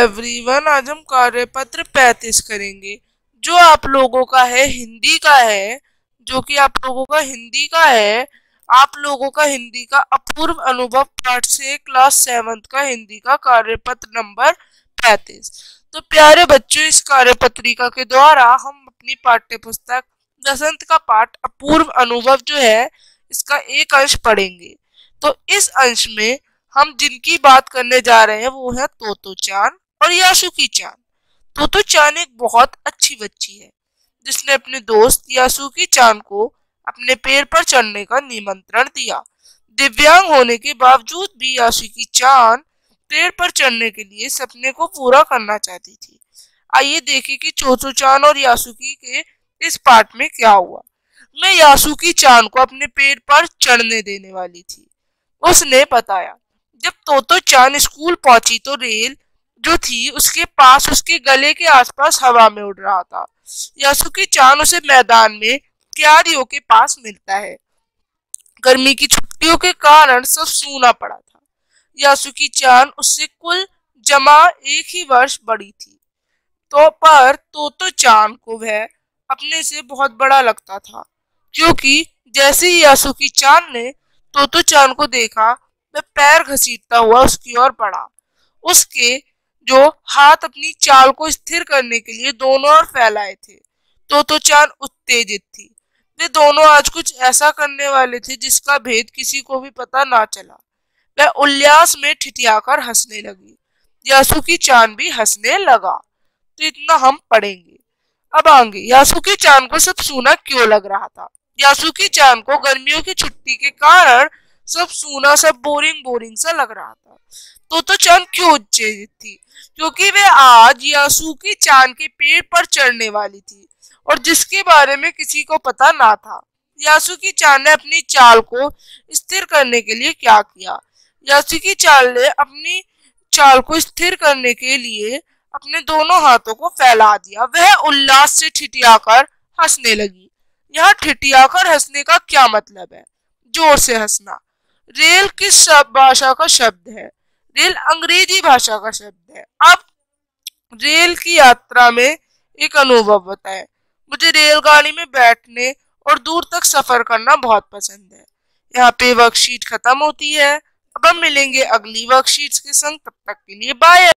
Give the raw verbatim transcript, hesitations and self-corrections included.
Everyone, आज हम कार्यपत्र पैंतीस करेंगे जो आप लोगों का है हिंदी का है जो कि आप लोगों का हिंदी का है आप लोगों का हिंदी का अपूर्व अनुभव पाठ से क्लास सेवंथ का हिंदी का कार्यपत्र नंबर पैंतीस। तो प्यारे बच्चों, इस कार्यपत्रिका के द्वारा हम अपनी पाठ्य पुस्तक दसंत का पाठ अपूर्व अनुभव जो है इसका एक अंश पढ़ेंगे। तो इस अंश में हम जिनकी बात करने जा रहे हैं वो है तोतो चान और यासुकी चान। तोतो चान एक बहुत अच्छी बच्ची है जिसने अपने दोस्त यासुकी चान को अपने पेड़ पर चढ़ने का निमंत्रण दिया। दिव्यांग होने के बावजूद भी यासुकी चान पेड़ पर चढ़ने के लिए सपने को पूरा करना चाहती थी। आइए देखें कि तोतो चान और यासुकी के इस पाठ में क्या हुआ। मैं यासुकी चान को अपने पेड़ पर चढ़ने देने वाली थी, उसने बताया। जब तोतो चान स्कूल पहुंची तो रेल जो थी उसके पास उसके गले के आसपास हवा में उड़ रहा था। यासुकी चान उसे मैदान में क्यारियों के पास मिलता है। गर्मी की छुट्टियों के कारण सब सूना पड़ा था। यासुकी चान उससे कुल जमा एक ही वर्ष बड़ी थी, तो पर तोतो चान को वह अपने से बहुत बड़ा लगता था, क्योंकि जैसे ही यासुकी चान ने तोतो चान को देखा वह पैर घसीटता हुआ उसकी ओर बढ़ा। उसके जो हाथ अपनी चाल को स्थिर करने के लिए दोनों ओर फैलाए थे। तोतो चान उत्तेजित थी। वे दोनों आज कुछ ऐसा करने वाले थे जिसका भेद किसी को भी पता ना चला। वह उल्लास में ठिठियाकर हंसने लगी। यासुकी चान भी हंसने लगा। तो इतना हम पढ़ेंगे। अब आगे, यासुकी चान को सब सूना क्यों लग रहा था। यासुकी चान को गर्मियों की छुट्टी के कारण सब सूना, सब बोरिंग बोरिंग सा लग रहा था। तोतो चान क्यों उत्तेजित थी? क्योंकि वे आज यासुकी चान के पेड़ पर चढ़ने वाली थी और जिसके बारे में किसी को पता ना था। यासुकी चान ने अपनी चाल को स्थिर करने के लिए क्या किया? यासुकी चान ने अपनी चाल को स्थिर करने के लिए अपने दोनों हाथों को फैला दिया। वह उल्लास से ठिठियाकर हंसने लगी। यहाँ ठिठियाकर हंसने का क्या मतलब है? जोर से हंसना। रेल किस भाषा का शब्द है? रेल अंग्रेजी भाषा का शब्द है। अब रेल की यात्रा में एक अनुभव बताएं। मुझे रेलगाड़ी में बैठने और दूर तक सफर करना बहुत पसंद है। यहाँ पे वर्कशीट खत्म होती है। अब हम मिलेंगे अगली वर्कशीट्स के संग। तब तक के लिए बाय।